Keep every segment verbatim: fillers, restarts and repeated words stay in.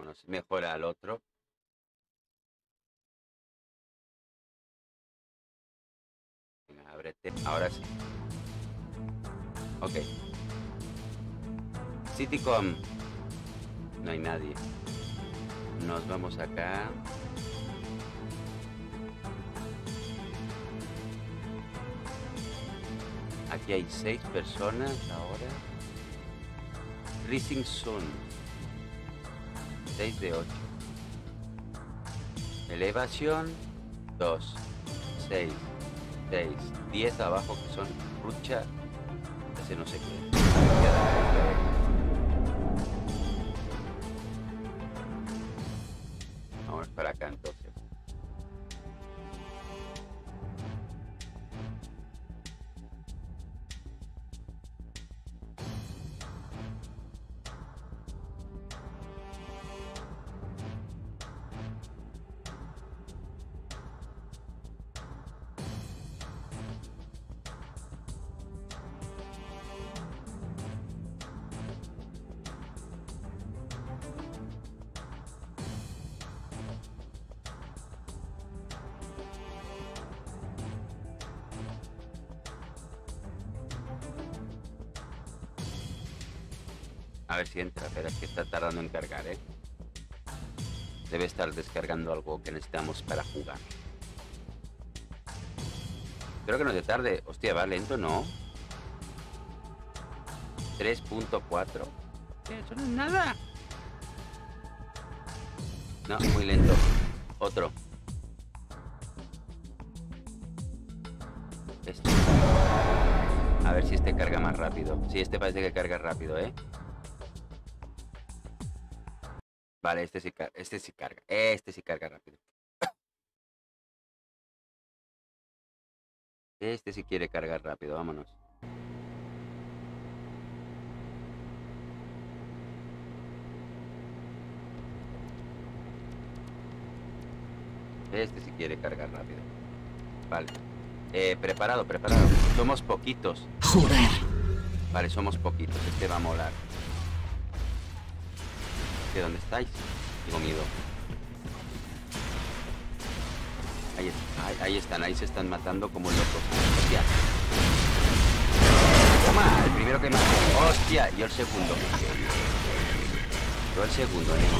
Vámonos. Mejora al otro. Venga, ábrete. Ahora sí. Ok. Citycom. No hay nadie. Nos vamos acá. Aquí hay seis personas ahora. Rising Sun. seis de ocho. Elevación. dos. seis. seis. diez abajo que son Rucha. Ese no sé qué. Vamos para acá entonces. A ver si entra, pero es que está tardando en cargar, ¿eh? Debe estar descargando algo que necesitamos para jugar. Creo que no te tarde. Hostia, va lento, ¿no? tres punto cuatro. Eso no es nada. No, muy lento. Otro. Este. A ver si este carga más rápido. Sí, este parece que carga rápido, ¿eh? Vale, este sí, este sí carga. Este sí carga rápido. Este sí quiere cargar rápido. Vámonos. Este sí quiere cargar rápido. Vale. Eh, preparado, preparado. Somos poquitos. Joder. Vale, somos poquitos. Este va a molar. ¿De dónde estáis? Tengo miedo. Ahí, ahí, ahí están, ahí se están matando como locos. Hostia. Toma, el primero que mató. Hostia, yo el segundo. Yo el segundo, eh.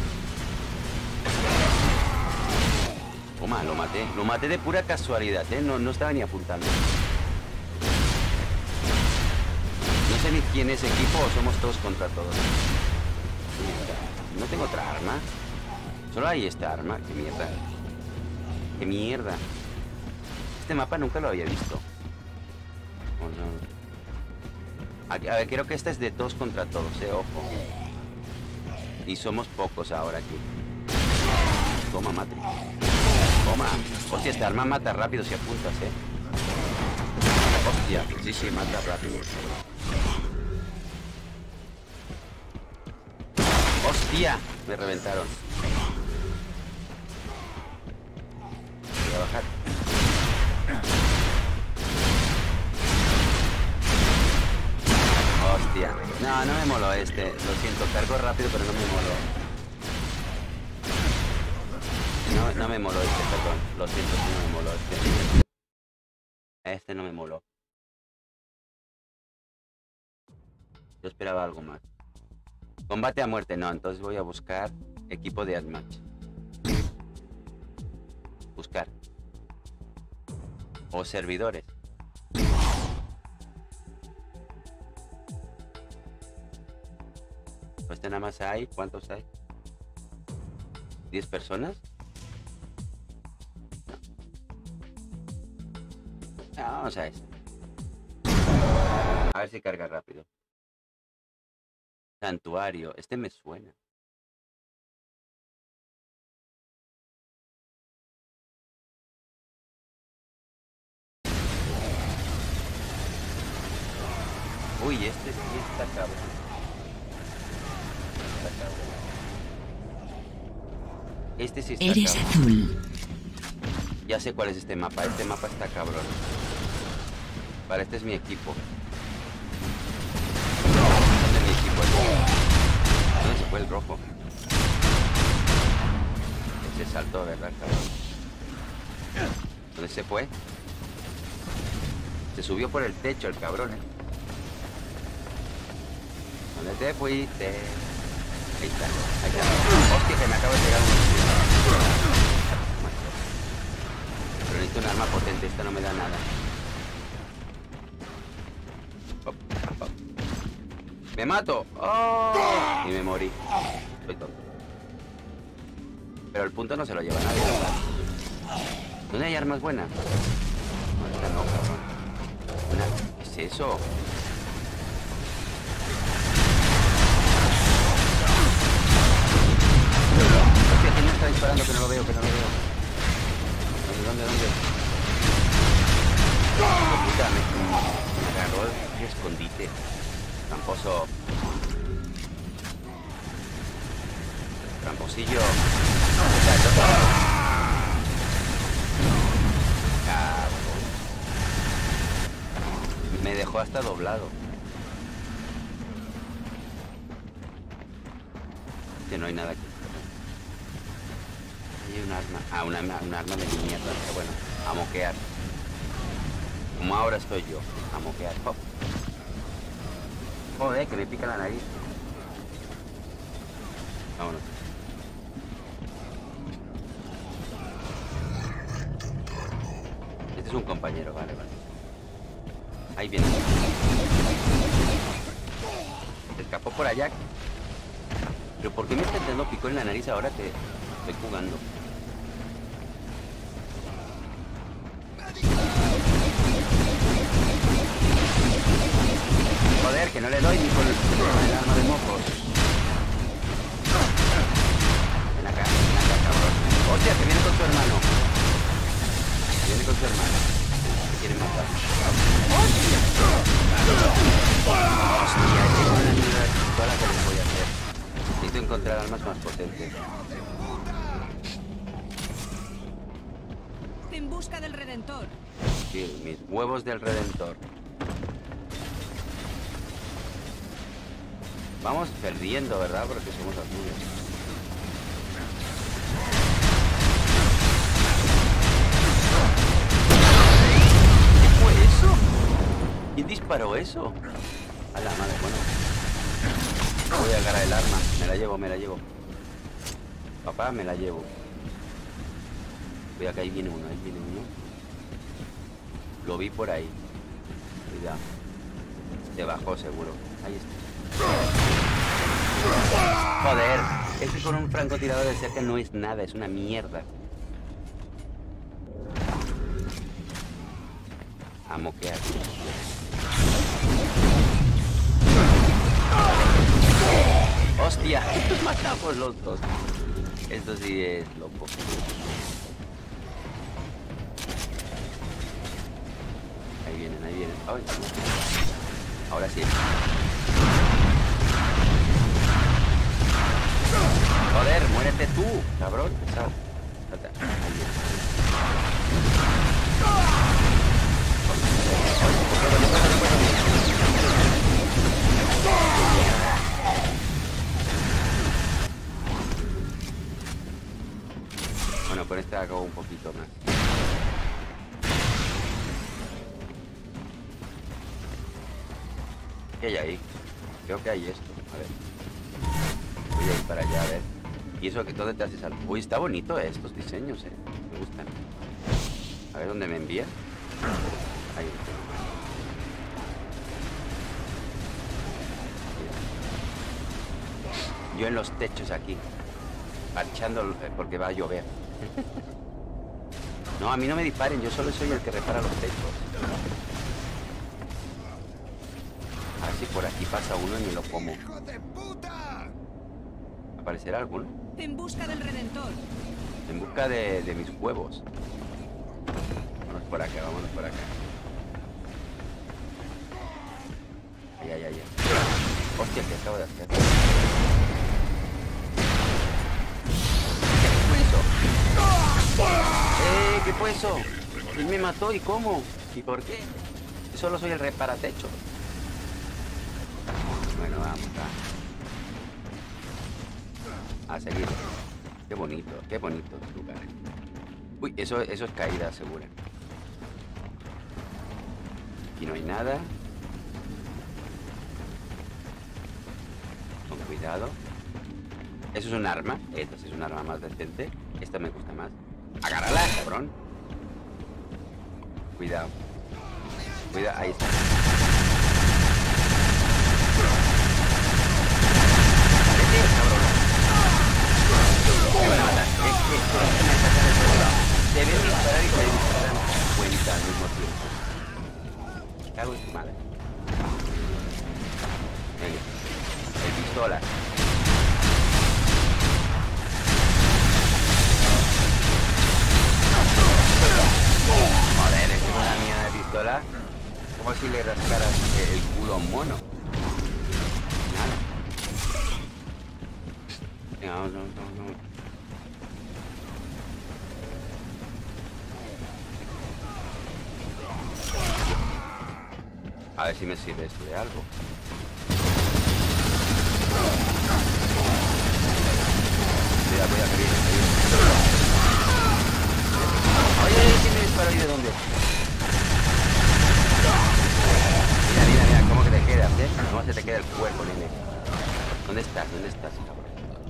Toma, lo maté. Lo maté de pura casualidad, eh. No, no estaba ni apuntando. No sé ni quién es equipo o somos todos contra todos. No tengo otra arma. Solo hay esta arma. Qué mierda. Qué mierda. Este mapa nunca lo había visto. Oh, no. Aquí, a ver, creo que esta es de todos contra todos, eh. Ojo. Y somos pocos ahora aquí. Toma, mate. Toma. Hostia, esta arma mata rápido si apuntas, eh. Hostia. Sí, sí, mata rápido. ¡Hostia! Me reventaron. Voy a bajar. ¡Hostia! No, no me moló este. Lo siento, cargo rápido, pero no me moló. No, no me moló este, perdón. Lo siento, no me moló este. Este no me moló. Yo esperaba algo más. Combate a muerte, no, entonces voy a buscar equipo de Admatch. Buscar. O servidores. Pues este nada más hay, ¿cuántos hay? ¿diez personas? No. No, vamos a este. A ver si carga rápido. Santuario, este me suena. Uy, este sí está cabrón. Está cabrón. Este sí está Eres cabrón. azul. Ya sé cuál es este mapa. Este mapa está cabrón. Vale, este es mi equipo. ¿Dónde es mi equipo? ¿Dónde se fue el rojo? saltó, ¿verdad, cabrón? ¿Dónde se fue? Se subió por el techo el cabrón, ¿eh? ¿Dónde te fuiste? Ahí está, ahí está. Hostia, que me acabo de pegar un... Pero necesito un arma potente, esta no me da nada. Hop, hop. ¡Me mato! ¡Oh! Y me morí. Soy tonto. Pero el punto no se lo lleva nadie, ¿verdad? ¿Dónde hay armas buenas? No, esta no, cabrón. Una... ¿Qué es eso? Hostia, ¿quién me está disparando? Que no lo veo, que no lo veo. ¿Dónde, dónde, dónde? Oh, puta, me, me agarró el escondite. Tramposo. Tramposillo. Cabrón. Me dejó hasta doblado. Que no hay nada aquí. Hay un arma. Ah, una, un arma de mierda. Pero bueno, a moquear. Como ahora estoy yo. A moquear. Hop. Joder, que me pica la nariz. Vámonos. Este es un compañero, vale, vale. Ahí viene. Se escapó por allá. Pero ¿por qué me está entrando picor en la nariz ahora que estoy jugando? Joder, que no le doy ni con el, con el arma de mocos. Ven acá, ven acá, cabrón. Hostia, que viene con su hermano. Viene con su hermano. Me quiere matar. ¡Hostia! Hostia, es una mierda de pistola que les voy a hacer. Necesito encontrar armas más potentes. En busca del Redentor. Sí, mis huevos del Redentor. Vamos perdiendo, ¿verdad? Porque somos azules. ¿Qué fue eso? ¿Quién disparó eso? A la madre, bueno. Voy a agarrar el arma. Me la llevo, me la llevo. Papá, me la llevo. Cuidado que ahí viene uno, ahí viene uno. Lo vi por ahí. Cuidado. Se bajó seguro. Ahí está. Joder, ese con un francotirador de cerca no es nada, es una mierda. A moquear. Hostia, estos matamos los dos. Esto sí es loco. Ahí vienen, ahí vienen. Ay, ahora sí. Joder, muérete tú, cabrón. Ahí viene. Bueno, con este hago un poquito más. ¿Qué hay ahí? Creo que hay esto. A ver. Voy a ir para allá, a ver. Y eso que todo te hace salto. Uy, está bonito eh, estos diseños, eh. Me gustan. A ver dónde me envía. Ahí. Yo en los techos aquí. Parchando porque va a llover. No, a mí no me disparen, yo solo soy el que repara los techos. A ver si por aquí pasa uno y me lo como. ¿Aparecerá alguno? En busca del Redentor. En busca de, de mis huevos. Vámonos por acá, vámonos por acá. Ay, ay, ay, ay. Hostia, ¿qué acabo de hacer? ¿Qué fue eso? ¡Eh! ¿Qué fue eso? ¿Quién me mató y cómo? ¿Y por qué? Yo solo soy el reparatecho. Bueno, vamos, va. A seguir. Qué bonito, qué bonito lugar. Uy, eso, eso es caída segura. Aquí no hay nada. Con cuidado. Eso es un arma. Esta sí es un arma más decente. Esta me gusta más. Agárrala, cabrón. Cuidado. Cuidado, ahí está. Me van a matar. Es que esto me atacan de todos lados. Deben disparar y se disparan cuenta al mismo tiempo. Cago en tu madre. Venga. El pistola. Joder, es una mierda de pistola. Como si le rascaras el culo a un mono. Nada. Venga, vamos, vamos, vamos, vamos. A ver si me sirve esto de algo. Cuidado, cuidado, que viene, que viene. Oye, ¿quién me disparó y de dónde? Mira, mira, mira, cómo que te quedas, ¿eh? Cómo se te queda el cuerpo, nene. ¿Dónde estás? ¿Dónde estás, cabrón?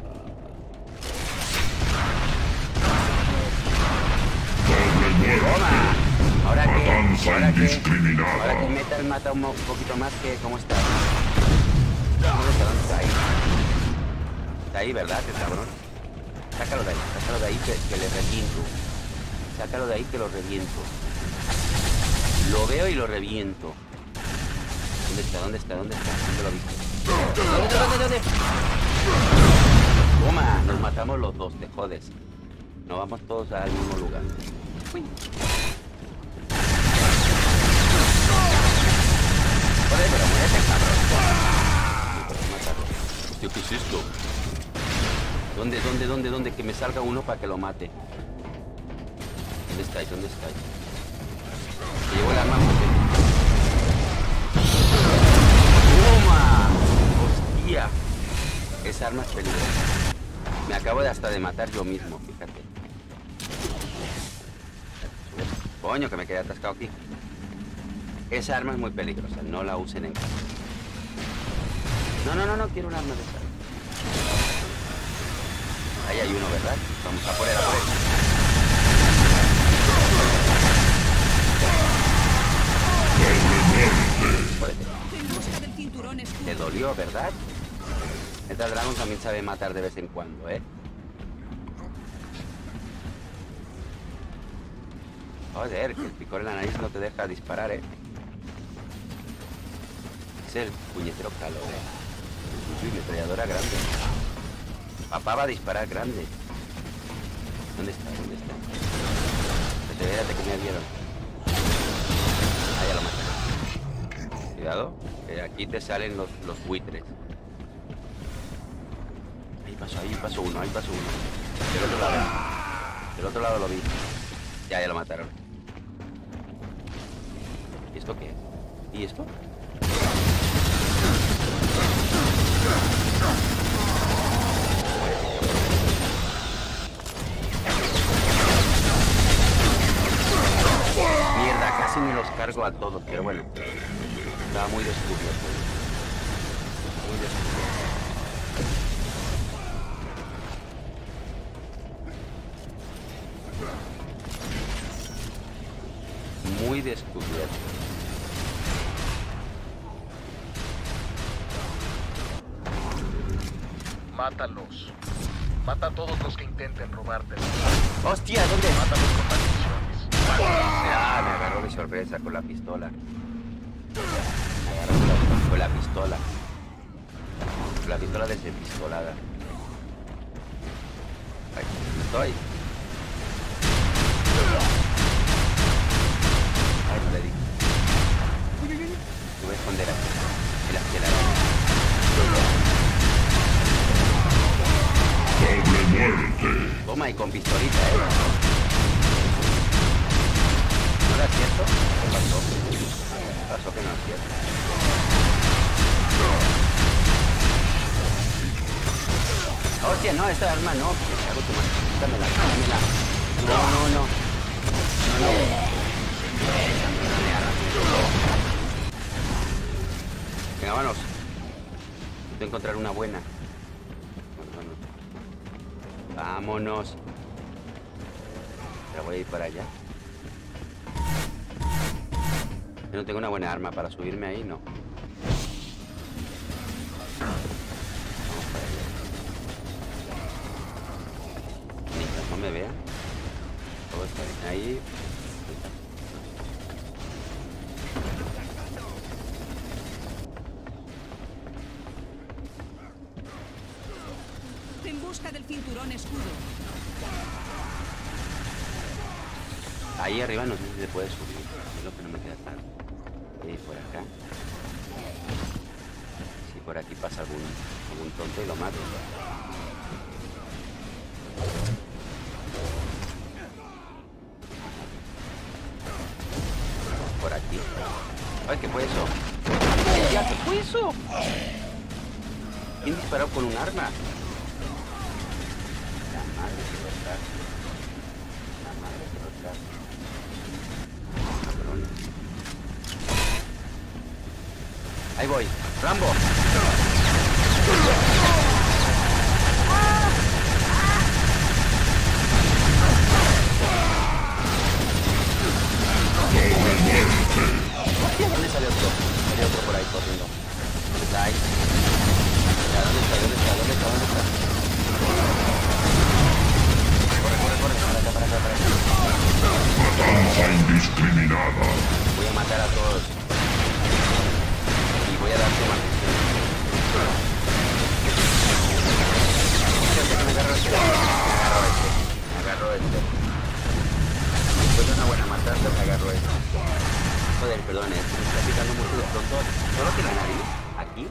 ¡Toma! Ahora que, ahora que, ahora que Metal mata un, un poquito más que... ¿Cómo estás? ¿Dónde está? ¿Dónde está? Ahí. Está ahí, ¿verdad? El cabrón. Sácalo de ahí, sácalo de ahí que, que le reviento. Sácalo de ahí que lo reviento. Lo veo y lo reviento. ¿Dónde está? ¿Dónde está? ¿Dónde está? ¿Dónde lo viste? ¿Dónde? ¿Dónde? ¿Dónde? Toma, nos matamos los dos, te jodes. Nos vamos todos al mismo lugar. Uy. Joder, pero muérete, cabrón. Hostia, ¿qué es esto? ¿Dónde, dónde, dónde, dónde? Que me salga uno para que lo mate. ¿Dónde estáis? ¿Dónde estáis? Me llevo el arma potente. ¡Toma! ¡Hostia! Esa arma es peligrosa. Me acabo de hasta de matar yo mismo, fíjate. Coño, que me quedé atascado aquí. Esa arma es muy peligrosa, no la usen en casa. No, no, no, no quiero un arma de esa. Ahí hay uno, ¿verdad? Vamos a por él, a por él. En busca del cinturón escudo. Te dolió, ¿verdad? Metal Dragon también sabe matar de vez en cuando, ¿eh? Joder, que el picor en la nariz no te deja disparar, ¿eh? Es el puñetero calor, ¿eh? Uy, metralladora grande. Papá va a disparar grande. ¿Dónde está? ¿Dónde está? Espérate que me vieron. Ah, ya lo maté. Cuidado, que aquí te salen los, los buitres. Ahí pasó, ahí pasó uno, ahí pasó uno. Del otro lado. Del otro lado lo vi. Ya, ya lo mataron. ¿Y esto qué? ¿Y esto? Mierda, casi me los cargo a todos, pero bueno. Estaba muy descubierto. Muy descubierto. Muy descubierto. Mátalos. Mata a todos los que intenten robarte. ¡Hostia! ¿Dónde? Mátalos con maldiciones. Ah, me agarró de sorpresa con la pistola. Me agarró con la pistola. Con la pistola desempistolada. Aquí estoy. Ay, no le di. Me voy a esconder aquí. En la piedra. Toma, y con pistolita, ¿eh? ¿No era cierto? ¿Qué pasó? ¿Qué pasó que no es cierto? Hostia, no, esta arma no. Me cago en tu madre. quítamela, quítamela. No, no, no. No, no. Venga, vámonos. Necesito encontrar una buena. Vámonos. Pero voy a ir para allá. Yo no tengo una buena arma para subirme ahí, no. Vamos para allá. Mientras no me vean. Todo está bien. Ahí. En busca del cinturón escudo. Ahí arriba no sé si se puede subir. Es lo que no me queda claro. Y por acá. Si por aquí pasa algún, algún tonto y lo mato. Por aquí. Ay, ¿qué fue eso? ¡Ya, qué fue eso! ¿Quién disparó con un arma? La madre que lo está. La madre que lo está. Cabrones. Ahí voy. ¡Rambo! ¿Dónde sale otro? Sale otro por ahí corriendo. ¿Dónde está ahí? Ya, ¿dónde está? ¿Dónde está? ¿Dónde está? ¿Dónde está? Corre, corre, corre. Para acá, para acá, para acá. Matanza indiscriminada. Voy a matar a todos. Y voy a darte maldición. Me agarro este. Me agarro este. Me agarro este. Después de una buena matanza me agarro este. Joder, perdón, eh. Me está picando mucho de pronto. Solo que la nariz. Aquí.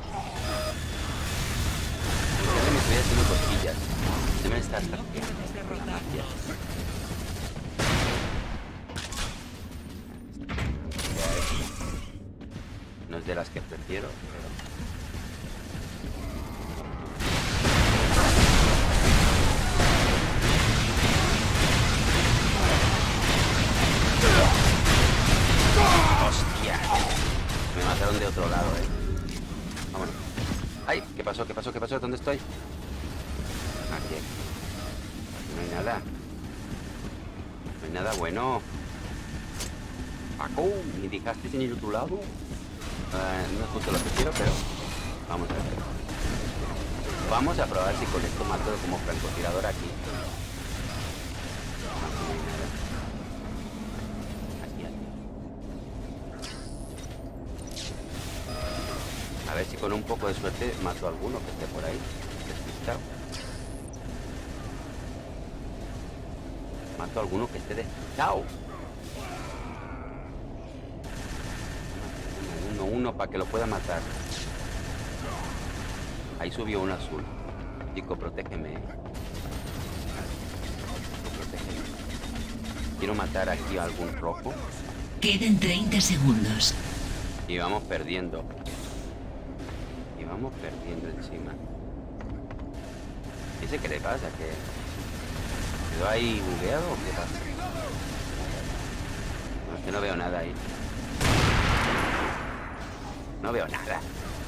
Ya me estoy haciendo cosquillas. Se me está hasta aquí. La magia. No es de las que prefiero, pero... ¡Hostia! Me mataron de otro lado, eh. Vámonos. ¡Ay! ¿Qué pasó? ¿Qué pasó? ¿Qué pasó? ¿Dónde estoy? Aquí. No hay nada. No hay nada bueno. Paco, ¿me dejaste sin ir a tu lado? Uh, no es justo lo que quiero, pero vamos a ver. Vamos a probar si con esto mato como francotirador aquí. Así, así. A ver si con un poco de suerte mato a alguno que esté por ahí. Despistado. Mato a alguno que esté despistado. Uno, uno, para que lo pueda matar. Ahí subió un azul. Chico, protégeme. Chico, protégeme. Quiero matar aquí a algún rojo. Quedan treinta segundos. Y vamos perdiendo. Y vamos perdiendo encima. ¿Qué sé qué le pasa? ¿Que quedó ahí bugueado o qué pasa? No, es que no veo nada ahí. No veo nada.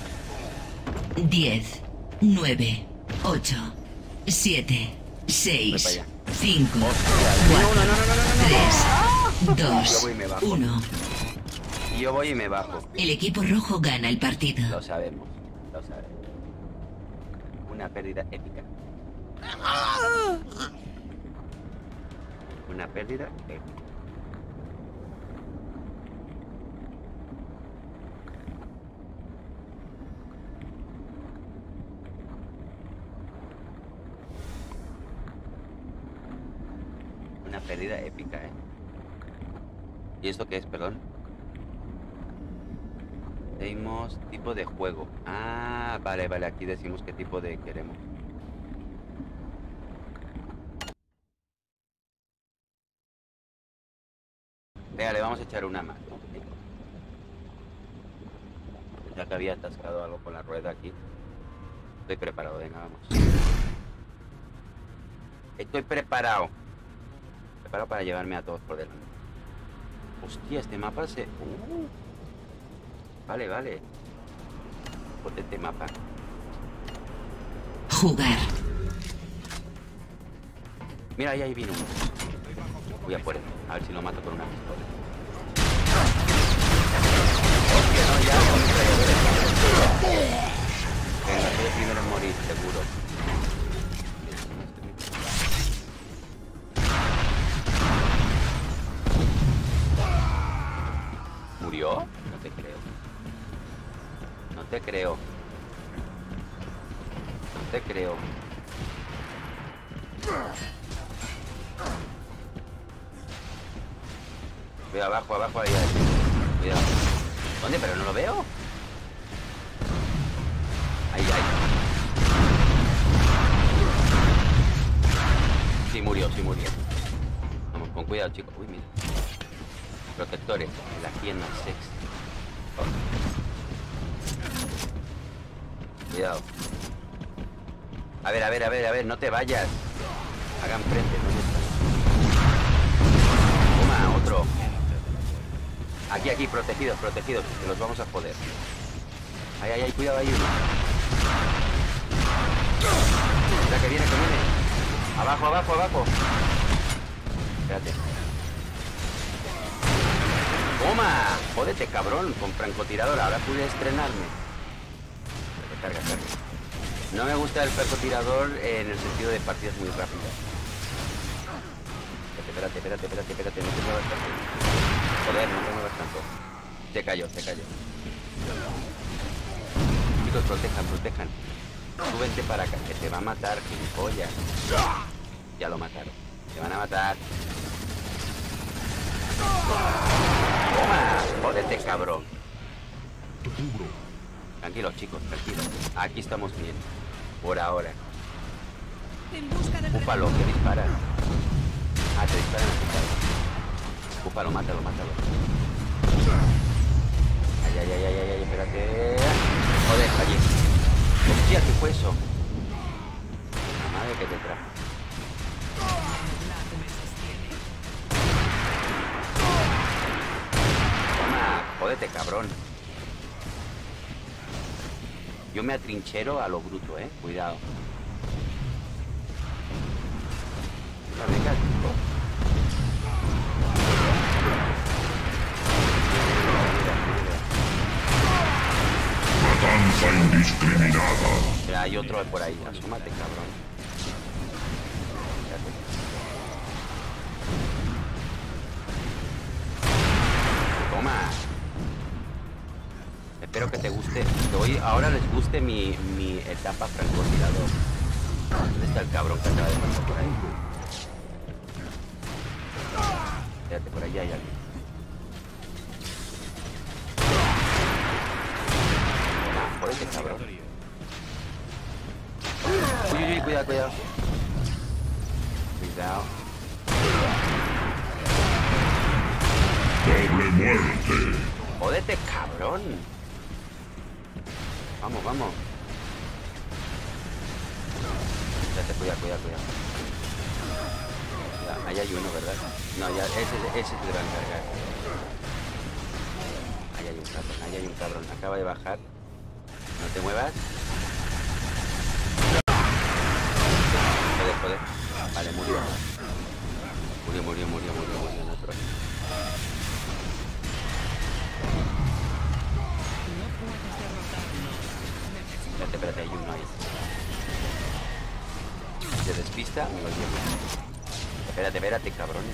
diez, nueve, ocho, siete, seis, cinco, cuatro, tres, dos, uno. Y yo voy y me bajo. El equipo rojo gana el partido. Lo sabemos. Lo sabemos. Una pérdida épica. Una pérdida épica. Una pérdida épica, ¿eh? ¿Y esto qué es, perdón? Tenemos tipo de juego. Ah, vale, vale, aquí decimos qué tipo de queremos. Venga, le vamos a echar una más, ¿no? Ya que había atascado algo con la rueda aquí. Estoy preparado, venga, vamos. Estoy preparado. Preparado para llevarme a todos por delante. Hostia, este mapa se... Uh. Vale, vale. Potente mapa. Jugar. Mira, ahí, ahí vino uno. Voy a por él. A ver si lo mato con una pistola. Hostia, no, ya con metralladores. Venga, soy el primero en morir, seguro. ¿Murió? No te creo. No te creo. No te creo. Veo abajo, abajo, ahí, ahí. Cuidado. ¿Dónde? Pero no lo veo. Ahí, ahí. Sí murió, sí murió. Vamos, con cuidado, chicos. Uy, mira. Protectores. La tienda sex. Oh. Cuidado. A ver, a ver, a ver, a ver. No te vayas. Hagan frente. ¿Dónde está? Toma, otro. Aquí, aquí, protegidos, protegidos. Que los vamos a joder. Ay, ay, ay, cuidado, hay uno. Mira que viene, que viene. Abajo, abajo, abajo. Espérate. ¡Toma! Jódete, cabrón, con francotirador. Ahora pude estrenarme. Carga, carga. No me gusta el francotirador en el sentido de partidas muy rápidas. Espérate, espérate, espérate, espérate. No te muevas tanto. Joder, no te muevas tanto. Se cayó, se cayó. Chicos, protejan, protejan. Súbente para acá, que te va a matar, gilipollas. Ya lo mataron. Te van a matar. ¡Toma! ¡Jódete, cabrón! Tranquilos, chicos, tranquilos. Aquí estamos bien. Por ahora. Úpalo, que dispara. Ah, te disparan a tu. Úpalo, mátalo, mátalo. Ay, ay, ay, ay, ay, espérate. Joder, allí. Hostia, ¿qué fue eso? La madre que te trajo. Toma, jódete, cabrón. Yo me atrinchero a lo bruto, eh. Cuidado. Venga, chico. Matanza indiscriminada. Ya hay otro por ahí. Asómate, cabrón. Toma. Espero que te guste. Que hoy, ahora les guste mi, mi etapa francotirador. ¿Dónde está el cabrón que acaba de pasar por ahí? Espérate, por allá hay alguien. Ah, jódete, cabrón. Uy, uy, uy, cuidado, cuidado. Cuidado. Doble muerte. Jódete, cabrón. Vamos, vamos. Espérate, cuidado, cuidado, cuidado. Ya, ahí hay uno, ¿verdad? No, ya, ese, ese te va a encargar. Ahí hay un cabrón, ahí hay un cabrón. Acaba de bajar. No te muevas. Joder, joder. Vale, murió. Murió, murió, murió, murió, murió. No, otro. Espérate, espérate, hay uno ahí. Si se despista, me lo llevo. Espérate, espérate, cabrones.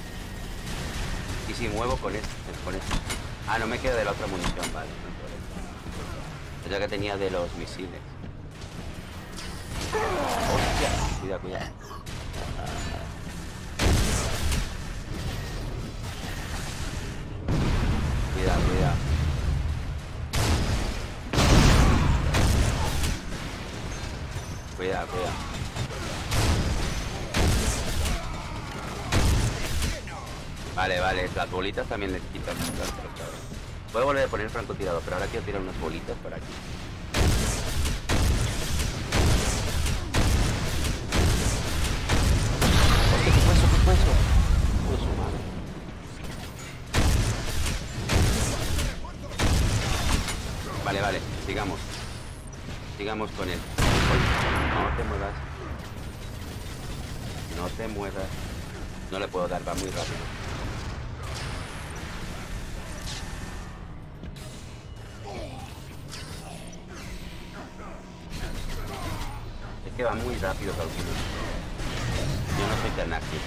Y si muevo con este, con este. Ah, no me queda de la otra munición, vale. No problema. Es la que tenía de los misiles. Hostia, cuidado, cuidado. Cuidado, cuidado. Cuidado, cuidado. Vale, vale, las bolitas también les quitan. Voy a volver a poner el francotirador, pero ahora quiero tirar unas bolitas por aquí. Sigamos. Sigamos con él. No te muevas. No te muevas. No le puedo dar, va muy rápido. Es que va muy rápido, calculo. Yo no soy tan ágil.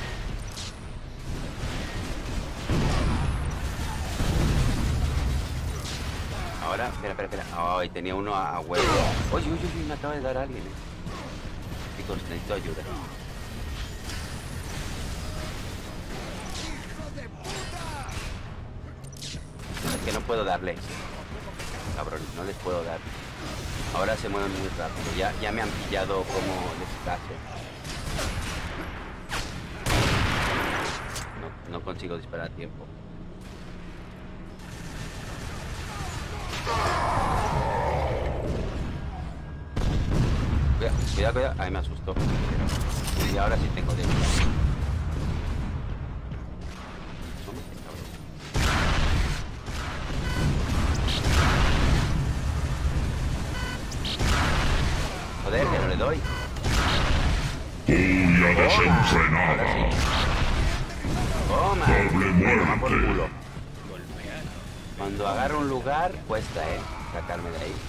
Ahora, espera, espera, espera. Ay, tenía uno a, a huevo. Oye, oye, oye, me acaba de dar alguien. Eh. Chicos, necesito ayuda. Es que no puedo darle. Cabrón, no les puedo dar. Ahora se mueven muy rápido. Ya, ya me han pillado como descaso. No, no consigo disparar a tiempo. Cuidado, cuidado, cuidado. Ahí me asustó. Y ahora sí tengo de... Joder, que no le doy. Furia desenfrenada. Toma. Doble Toma por muerte. culo. Cuando agarro un lugar, cuesta, eh, sacarme de ahí.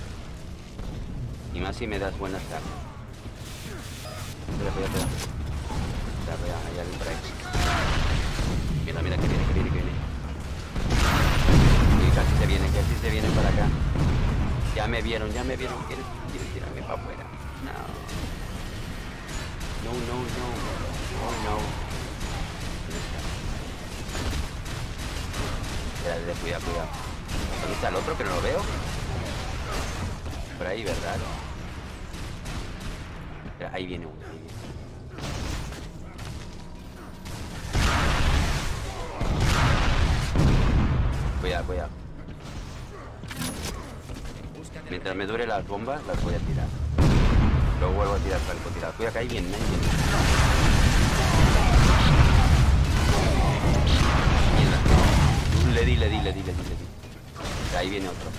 Y más si me das buenas armas. Espera, espera, espera. Espera, espera, hay alguien por ahí. Mira, mira, que viene, que viene, que viene. Y casi se viene, casi se viene para acá. Ya me vieron, ya me vieron. ¿Quieres, quieres tirarme para afuera? No. No, no, no. Oh, no. Espera, cuidado, cuidado. ¿Dónde está el otro que no lo veo? Por ahí, ¿verdad? Espera, ahí viene uno. Ahí viene. Cuidado, cuidado. Mientras me dure las bombas, las voy a tirar. Luego vuelvo a tirar francotirador. Cuidado que ahí viene, ahí viene. Mierda. Le di, le di, le di, le di, le di. Ahí viene otro.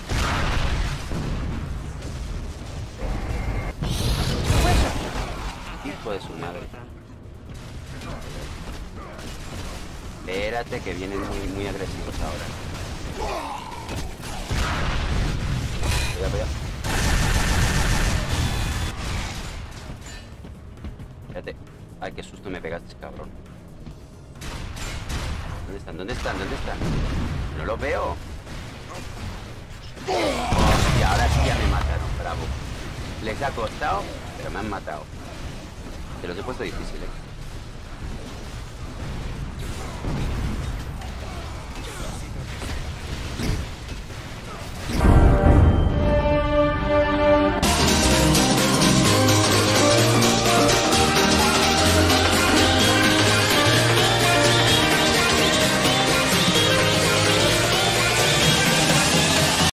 Hijo de su madre. Espérate que vienen muy, muy agresivos ahora. Cuidado, cuidado. Espérate. Ay, qué susto me pegaste, cabrón. ¿Dónde están? ¿Dónde están? ¿Dónde están? No los veo. Hostia, ahora sí ya me mataron, bravo. Les ha costado, pero me han matado. Se los he puesto difícil, eh.